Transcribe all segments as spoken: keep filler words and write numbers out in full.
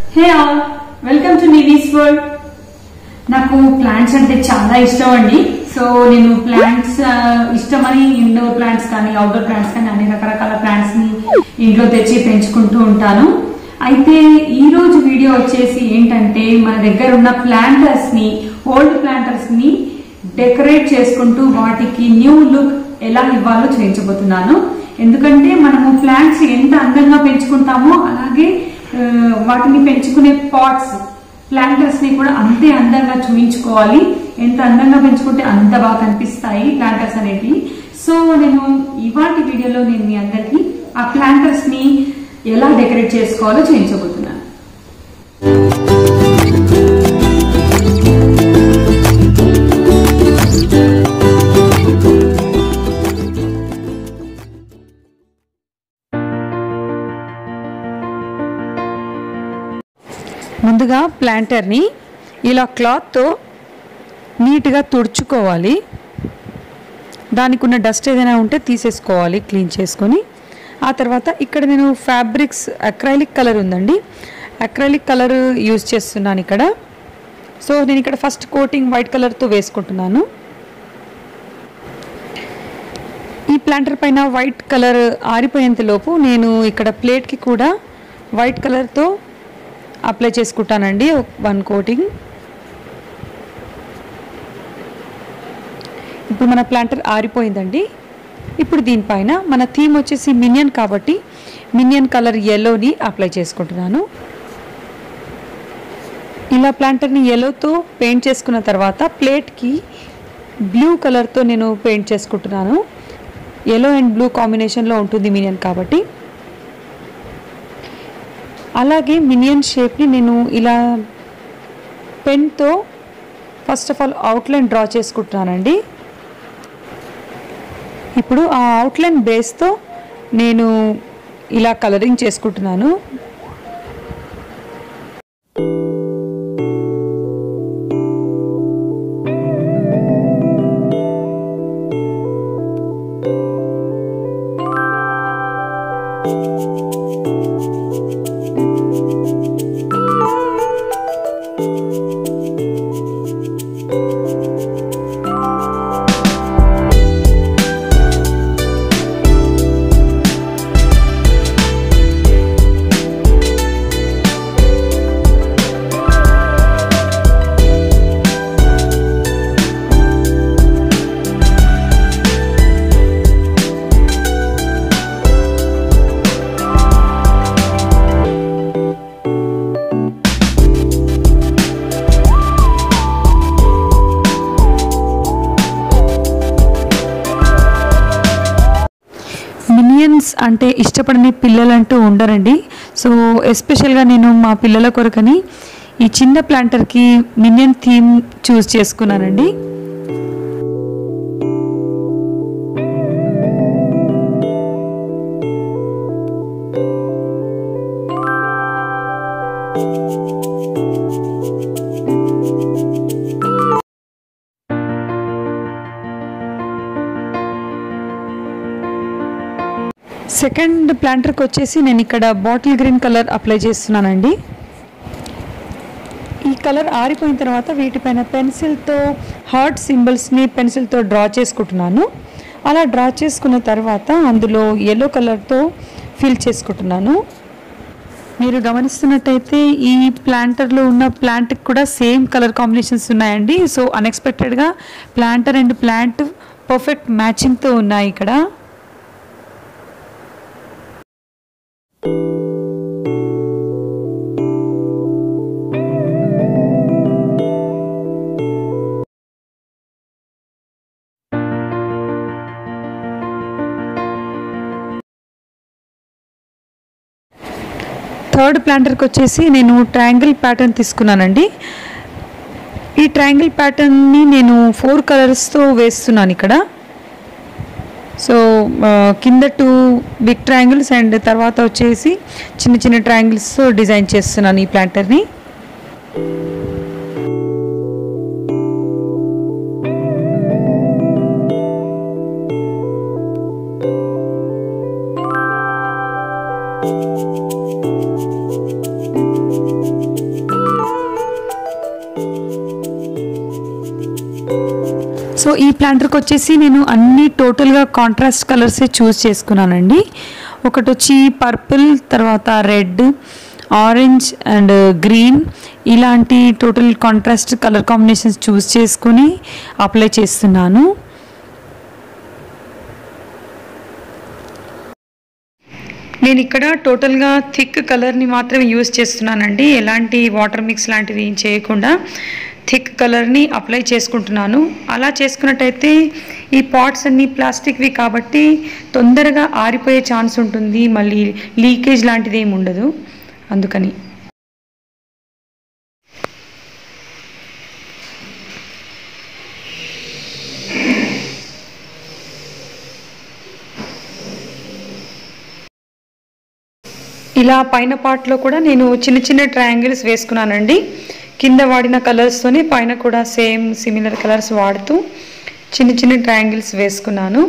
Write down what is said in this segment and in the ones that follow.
Hey all, welcome to Nivi's world. నాకు plants అంటే చాలా ఇష్టం అండి. సో నేను ప్లాంట్స్ ఇష్టమని ఇండోర్ ప్లాంట్స్ కానీ అవుట్డోర్ ప్లాంట్స్ కానీ అన్ని రకరకాల ప్లాంట్స్ ని ఇంట్లో తెచ్చి పెంచుకుంటూ ఉంటాను. అయితే ఈ రోజు వీడియో వచ్చేసి ఏంటంటే మన దగ్గర ఉన్న ప్లాంటర్స్ ని, ఓల్డ్ ప్లాంటర్స్ ని డెకరేట్ చేసుకుంటూ వాటికి న్యూ లుక్ ఎలా ఇవ్వాలో చూపించబోతున్నాను. ఎందుకంటే మనము ప్లాంట్స్ ఎంత అందంగా పెంచుకుంటామో అలాగే వాటిని పెంచుకునే పాట్స్, ప్లాంటర్స్ ని కూడా అంతే అందంగా చూపించుకోవాలి. ఎంత అందంగా పెంచుకుంటే అంత బాగా కనిపిస్తాయి ప్లాంటర్స్ అనేవి. సో నేను ఇవాటి వీడియోలో నేను మీ అందరికి ఆ ప్లాంటర్స్ ని ఎలా డెకరేట్ చేసుకోవాలో చూపించబోతున్నాను. ముందుగా ప్లాంటర్ని ఇలా క్లాత్తో నీట్గా తుడుచుకోవాలి. దానికి ఉన్న డస్ట్ ఏదైనా ఉంటే తీసేసుకోవాలి, క్లీన్ చేసుకొని. ఆ తర్వాత ఇక్కడ నేను ఫ్యాబ్రిక్స్ అక్రైలిక్ కలర్ ఉందండి, అక్రైలిక్ కలర్ యూజ్ చేస్తున్నాను ఇక్కడ. సో నేను ఇక్కడ ఫస్ట్ కోటింగ్ వైట్ కలర్తో వేసుకుంటున్నాను. ఈ ప్లాంటర్ పైన వైట్ కలర్ ఆరిపోయేంతలోపు నేను ఇక్కడ ప్లేట్కి కూడా వైట్ కలర్తో అప్లై చేసుకుంటానండి, వన్ కోటింగ్. ఇప్పుడు మన ప్లాంటర్ ఆరిపోయిందండి. ఇప్పుడు దీనిపైన మన థీమ్ వచ్చేసి మినియన్ కాబట్టి మినియన్ కలర్ ఎల్లోని అప్లై చేసుకుంటున్నాను. ఇలా ప్లాంటర్ని ఎల్లోతో పెయింట్ చేసుకున్న తర్వాత ప్లేట్కి బ్లూ కలర్తో నేను పెయింట్ చేసుకుంటున్నాను. ఎల్లో అండ్ బ్లూ కాంబినేషన్లో ఉంటుంది మినియన్ కాబట్టి. అలాగే మినియన్ షేప్ని నేను ఇలా పెన్తో first of all outline draw చేసుకుంటున్నానండి. ఇప్పుడు ఆ అవుట్లైన్ బేస్తో నేను ఇలా కలరింగ్ చేసుకుంటున్నాను. మినియన్స్ అంటే ఇష్టపడని పిల్లలంటూ ఉండరండి. సో ఎస్పెషల్గా నేను మా పిల్లల కొరకని ఈ చిన్న ప్లాంటర్కి మినియన్ థీమ్ చూస్ చేసుకున్నానండి. సెకండ్ ప్లాంటర్కి వచ్చేసి నేను ఇక్కడ బాటిల్ గ్రీన్ కలర్ అప్లై చేస్తున్నానండి. ఈ కలర్ ఆరిపోయిన తర్వాత వీటిపైన పెన్సిల్తో హార్ట్ సింబల్స్ని పెన్సిల్తో డ్రా చేసుకుంటున్నాను. అలా డ్రా చేసుకున్న తర్వాత అందులో ఎల్లో కలర్తో ఫిల్ చేసుకుంటున్నాను. మీరు గమనిస్తున్నట్టయితే ఈ ప్లాంటర్లో ఉన్న ప్లాంట్కి కూడా సేమ్ కలర్ కాంబినేషన్స్ ఉన్నాయండి. సో అన్ఎక్స్పెక్టెడ్గా ప్లాంటర్ అండ్ ప్లాంట్ పర్ఫెక్ట్ మ్యాచింగ్తో ఉన్నాయి ఇక్కడ. థర్డ్ ప్లాంటర్కి వచ్చేసి నేను ట్రయాంగిల్ ప్యాటర్న్ తీసుకున్నానండి. ఈ ట్రయాంగిల్ ప్యాటర్న్ని నేను ఫోర్ కలర్స్తో వేస్తున్నాను ఇక్కడ. సో కింద టూ బిగ్ ట్రయాంగిల్స్ అండ్ తర్వాత వచ్చేసి చిన్న చిన్న ట్రయాంగిల్స్తో డిజైన్ చేస్తున్నాను ఈ ప్లాంటర్ని. ఈ ప్లాంటర్కి వచ్చేసి నేను అన్ని టోటల్గా కాంట్రాస్ట్ కలర్సే చూస్ చేసుకున్నానండి. ఒకటి వచ్చి పర్పుల్, తర్వాత రెడ్, ఆరెంజ్ అండ్ గ్రీన్ ఇలాంటి total contrast colour combinations choose చేసుకుని అప్లై చేస్తున్నాను. నేను ఇక్కడ టోటల్గా థిక్ కలర్ని మాత్రమే యూజ్ చేస్తున్నానండి. ఎలాంటి వాటర్ మిక్స్ లాంటివి ఏం చేయకుండా థిక్ కలర్ని అప్లై చేసుకుంటున్నాను. అలా చేసుకున్నట్టయితే ఈ పాట్స్ అన్నీ ప్లాస్టిక్వి కాబట్టి తొందరగా ఆరిపోయే ఛాన్స్ ఉంటుంది, మళ్ళీ లీకేజ్ లాంటిది ఏమి ఉండదు. అందుకని ఇలా పైన పార్ట్లో కూడా నేను చిన్న చిన్న ట్రయాంగిల్స్ వేసుకున్నానండి. కింద వాడిన కలర్స్తోనే పైన కూడా సేమ్ సిమిలర్ కలర్స్ వాడుతూ చిన్న చిన్న ట్రయాంగిల్స్ వేసుకున్నాను.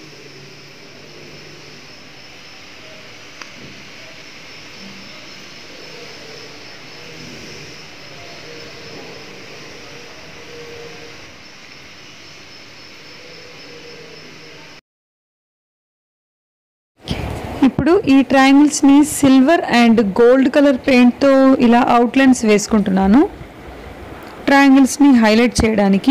ఇప్పుడు ఈ ట్రయాంగిల్స్ని సిల్వర్ అండ్ గోల్డ్ కలర్ పెయింట్తో ఇలా అవుట్లైన్స్ వేసుకుంటున్నాను ట్రయాంగిల్స్ని హైలైట్ చేయడానికి.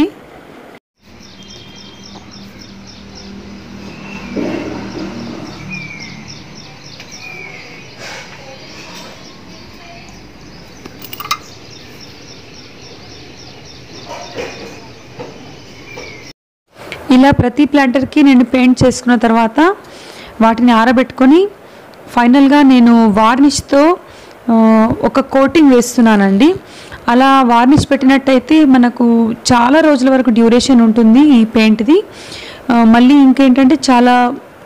ఇలా ప్రతి ప్లాంటర్కి నేను పెయింట్ చేసుకున్న తర్వాత వాటిని ఆరబెట్టుకొని ఫైనల్గా నేను వార్నిష్తో ఒక కోటింగ్ వేస్తున్నానండి. అలా వార్నిష్ పెట్టినట్టయితే మనకు చాలా రోజుల వరకు డ్యూరేషన్ ఉంటుంది ఈ పెయింట్ది. మళ్ళీ ఇంకేంటంటే చాలా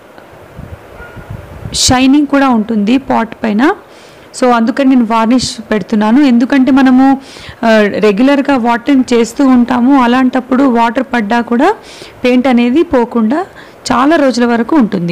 షైనింగ్ కూడా ఉంటుంది పాట్ పైన. సో అందుకని నేను వార్నిష్ పెడుతున్నాను. ఎందుకంటే మనము రెగ్యులర్గా వాటరింగ్ చేస్తూ ఉంటాము, అలాంటప్పుడు వాటర్ పడ్డా కూడా పెయింట్ అనేది పోకుండా చాలా రోజుల వరకు ఉంటుంది.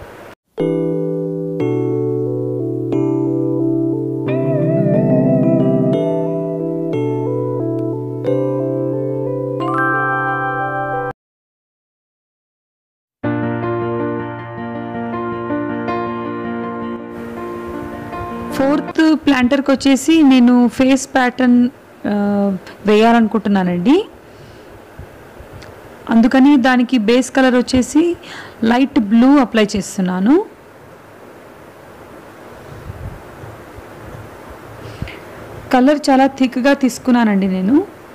ఫోర్త్ ప్లాంటర్కి వచ్చేసి నేను ఫేస్ ప్యాటర్న్ వేయాలనుకుంటున్నానండి. అందుకని దానికి బేస్ కలర్ వచ్చేసి లైట్ బ్లూ అప్లై చేస్తున్నాను. కలర్ చాలా థిక్గా తీసుకున్నానండి నేను.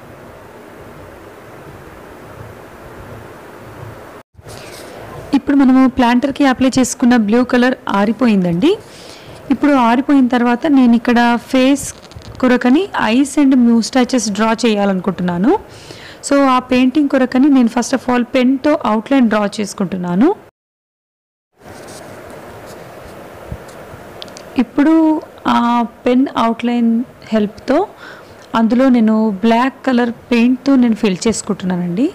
ఇప్పుడు మనము ప్లాంటర్కి అప్లై చేసుకున్న బ్లూ కలర్ ఆరిపోయిందండి. ఇప్పుడు ఆరిపోయిన తర్వాత నేను ఇక్కడ ఫేస్ కొరకని ఐస్ అండ్ మ్యూస్టాచెస్ డ్రా చేయాలనుకుంటున్నాను. సో ఆ పెయింటింగ్ కొరకని నేను ఫస్ట్ ఆఫ్ ఆల్ పెన్తో అవుట్లైన్ డ్రా చేసుకుంటున్నాను. ఇప్పుడు ఆ పెన్ అవుట్లైన్ హెల్ప్తో అందులో నేను బ్లాక్ కలర్ పెయింట్తో నేను ఫిల్ చేసుకుంటున్నానండి.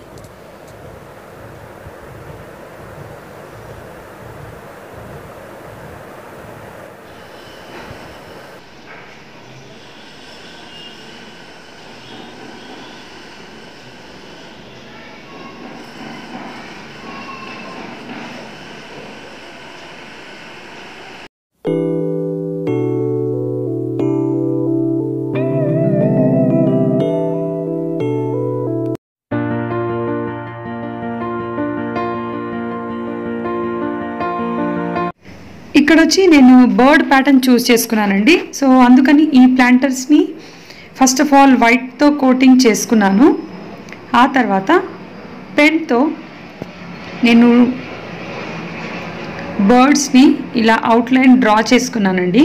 ఇక్కడ వచ్చి నేను బర్డ్ ప్యాటర్న్ చూస్ చేసుకున్నానండి. సో అందుకని ఈ ప్లాంటర్స్ని ఫస్ట్ ఆఫ్ ఆల్ వైట్తో కోటింగ్ చేసుకున్నాను. ఆ తర్వాత పెన్తో నేను బర్డ్స్ని ఇలా అవుట్లైన్ డ్రా చేసుకున్నానండి.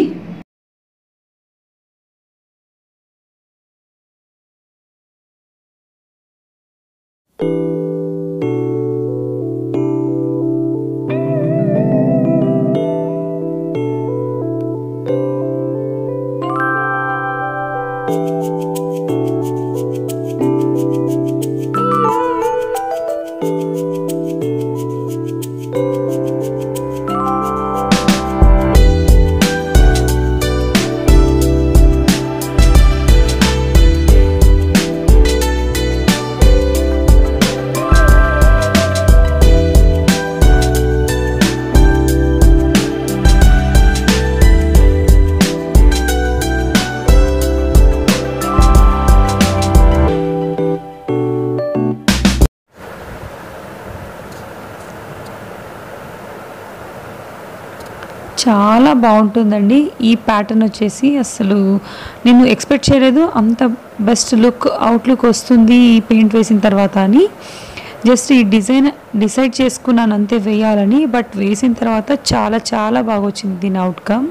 చాలా బాగుంటుందండి ఈ ప్యాటర్న్ వచ్చేసి. అసలు నేను ఎక్స్పెక్ట్ చేయలేదు అంత బెస్ట్ లుక్ అవుట్లుక్ వస్తుంది ఈ పెయింట్ వేసిన తర్వాత అని. జస్ట్ ఈ డిజైన్ డిసైడ్ చేసుకున్నాను అంతే వేయాలని, బట్ వేసిన తర్వాత చాలా చాలా బాగా వచ్చింది దీని అవుట్కమ్.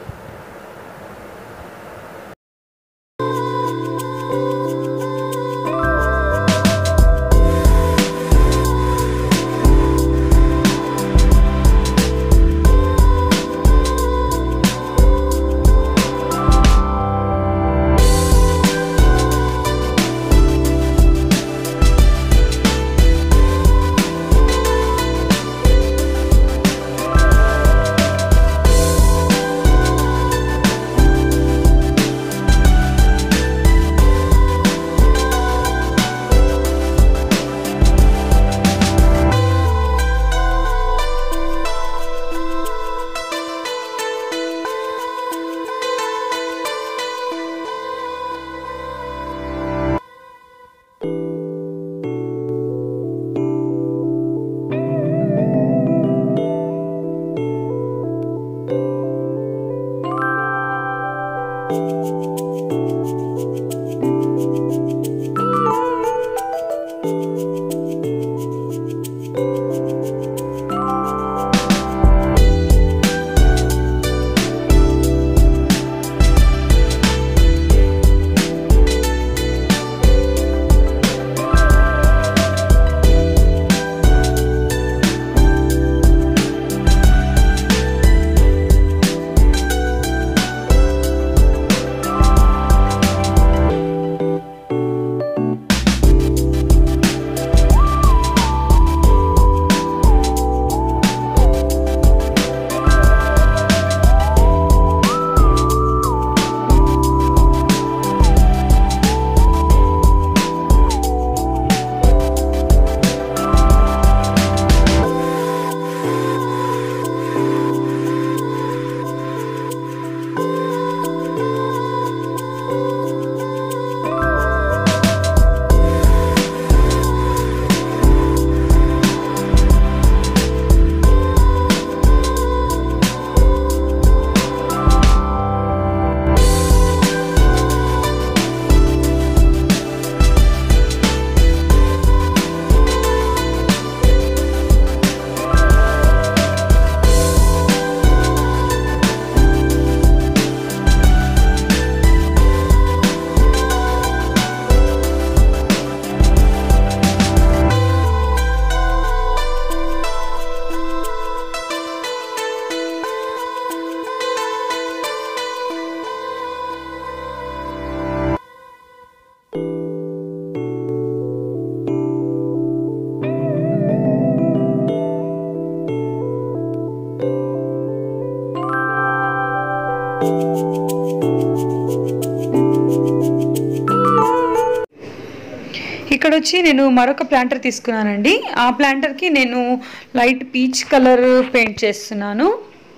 ఇక్కడ వచ్చి నేను మరొక ప్లాంటర్ తీసుకున్నానండి. ఆ ప్లాంటర్కి నేను లైట్ పీచ్ కలర్ పెయింట్ చేస్తున్నాను.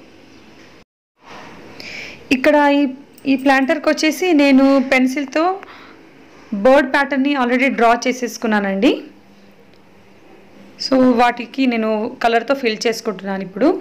ఇక్కడ ఈ ఈ ప్లాంటర్కి వచ్చేసి నేను పెన్సిల్తో బర్డ్ ప్యాటర్న్ని ఆల్రెడీ డ్రా చేసేసుకున్నానండి. సో వాటికి నేను కలర్తో ఫిల్ చేసుకుంటున్నాను ఇప్పుడు.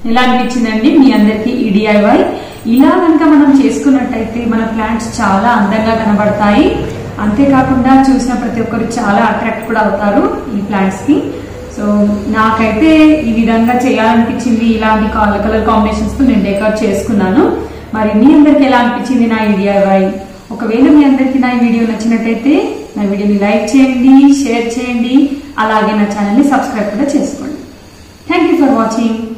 ఎలా అనిపించిందండి మీ అందరికి ఈ డిఐవై? ఇలా కనుక మనం చేసుకున్నట్టయితే మన ప్లాంట్స్ చాలా అందంగా కనబడతాయి. అంతేకాకుండా చూసిన ప్రతి ఒక్కరు చాలా అట్రాక్ట్ కూడా అవుతారు ఈ ప్లాంట్స్ కి. సో నాకైతే ఈ విధంగా చేయాలనిపించింది. ఇలాంటి కలర్ కలర్ కాంబినేషన్స్ తో నేను డెకరేట్ చేసుకున్నాను. మరి మీ అందరికి ఎలా అనిపించింది నా ఈ డిఐవై? ఒకవేళ మీ అందరికి నా ఈ వీడియో నచ్చినట్టయితే నా వీడియోని లైక్ చేయండి, షేర్ చేయండి, అలాగే నా ఛానల్ ని సబ్స్క్రైబ్ కూడా చేసుకోండి. Thank you for watching.